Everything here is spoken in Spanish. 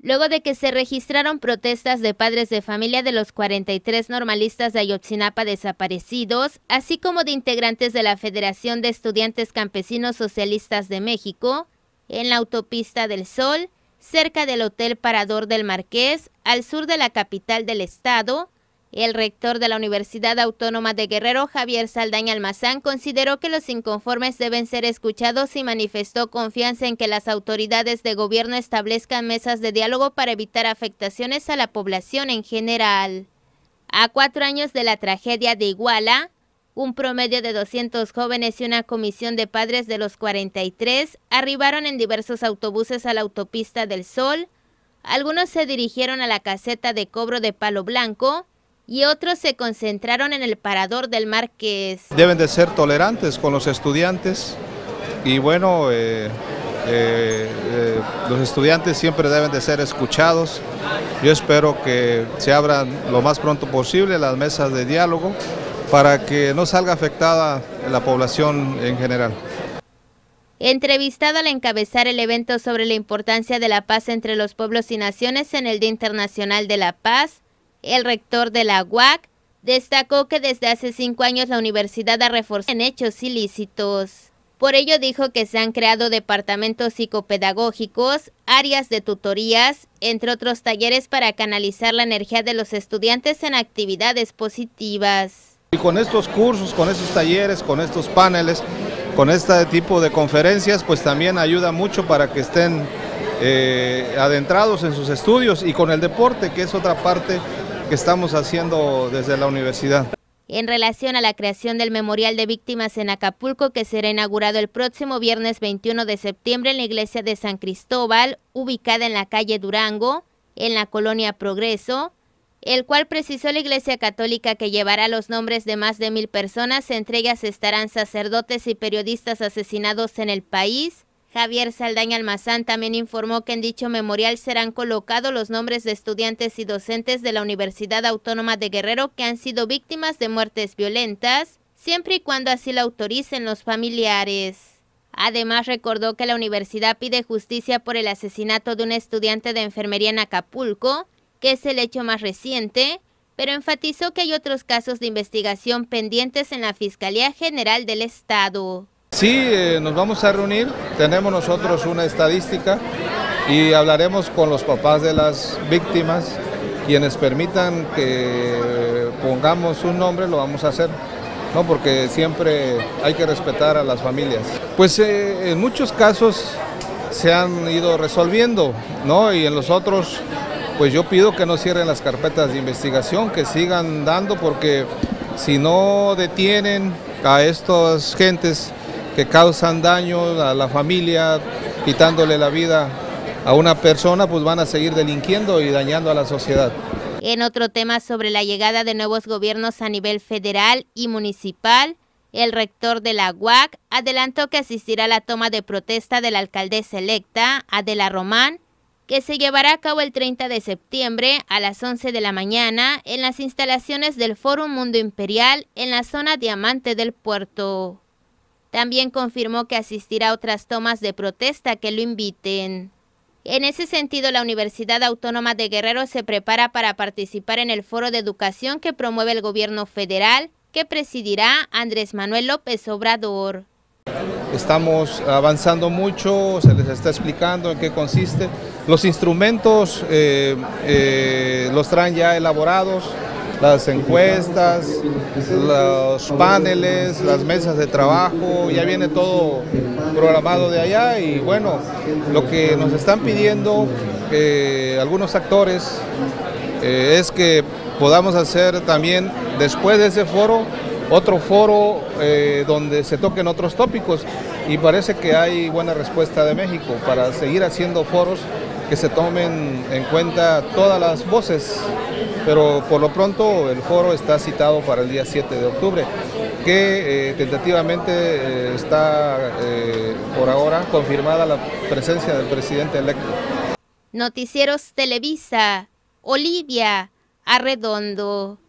Luego de que se registraron protestas de padres de familia de los 43 normalistas de Ayotzinapa desaparecidos, así como de integrantes de la Federación de Estudiantes Campesinos Socialistas de México, en la Autopista del Sol, cerca del Hotel Parador del Marqués, al sur de la capital del estado, el rector de la Universidad Autónoma de Guerrero, Javier Saldaña Almazán, consideró que los inconformes deben ser escuchados y manifestó confianza en que las autoridades de gobierno establezcan mesas de diálogo para evitar afectaciones a la población en general. A 4 años de la tragedia de Iguala, un promedio de 200 jóvenes y una comisión de padres de los 43 arribaron en diversos autobuses a la Autopista del Sol. Algunos se dirigieron a la caseta de cobro de Palo Blanco, y otros se concentraron en el Parador del Marqués. Deben de ser tolerantes con los estudiantes y bueno, los estudiantes siempre deben de ser escuchados. Yo espero que se abran lo más pronto posible las mesas de diálogo para que no salga afectada la población en general. Entrevistado al encabezar el evento sobre la importancia de la paz entre los pueblos y naciones en el Día Internacional de la Paz, el rector de la UAC destacó que desde hace 5 años la universidad ha reforzado en hechos ilícitos. Por ello dijo que se han creado departamentos psicopedagógicos, áreas de tutorías, entre otros talleres para canalizar la energía de los estudiantes en actividades positivas. Y con estos cursos, con estos talleres, con estos paneles, con este tipo de conferencias, pues también ayuda mucho para que estén adentrados en sus estudios y con el deporte, que es otra parte que estamos haciendo desde la universidad. En relación a la creación del Memorial de Víctimas en Acapulco, que será inaugurado el próximo viernes 21 de septiembre en la iglesia de San Cristóbal, ubicada en la calle Durango, en la colonia Progreso, el cual precisó la Iglesia Católica que llevará los nombres de más de 1000 personas, entre ellas estarán sacerdotes y periodistas asesinados en el país. Javier Saldaña Almazán también informó que en dicho memorial serán colocados los nombres de estudiantes y docentes de la Universidad Autónoma de Guerrero que han sido víctimas de muertes violentas, siempre y cuando así lo autoricen los familiares. Además, recordó que la universidad pide justicia por el asesinato de un estudiante de enfermería en Acapulco, que es el hecho más reciente, pero enfatizó que hay otros casos de investigación pendientes en la Fiscalía General del Estado. Sí, nos vamos a reunir, tenemos nosotros una estadística y hablaremos con los papás de las víctimas, quienes permitan que pongamos un nombre, lo vamos a hacer, ¿no? Porque siempre hay que respetar a las familias. Pues en muchos casos se han ido resolviendo, ¿no? Y en los otros, pues yo pido que no cierren las carpetas de investigación, que sigan dando, porque si no detienen a estas gentes que causan daño a la familia, quitándole la vida a una persona, pues van a seguir delinquiendo y dañando a la sociedad. En otro tema sobre la llegada de nuevos gobiernos a nivel federal y municipal, el rector de la UAC adelantó que asistirá a la toma de protesta de la alcaldesa electa, Adela Román, que se llevará a cabo el 30 de septiembre a las 11 de la mañana en las instalaciones del Fórum Mundo Imperial en la zona Diamante del Puerto. También confirmó que asistirá a otras tomas de protesta que lo inviten. En ese sentido, la Universidad Autónoma de Guerrero se prepara para participar en el foro de educación que promueve el gobierno federal, que presidirá Andrés Manuel López Obrador. Estamos avanzando mucho, se les está explicando en qué consiste. Los instrumentos los traen ya elaborados, las encuestas, los paneles, las mesas de trabajo, ya viene todo programado de allá y bueno, lo que nos están pidiendo algunos actores es que podamos hacer también después de ese foro, otro foro donde se toquen otros tópicos y parece que hay buena respuesta de México para seguir haciendo foros que se tomen en cuenta todas las voces, pero por lo pronto el foro está citado para el día 7 de octubre, que tentativamente está por ahora confirmada la presencia del presidente electo. Noticieros Televisa, Olivia Arredondo.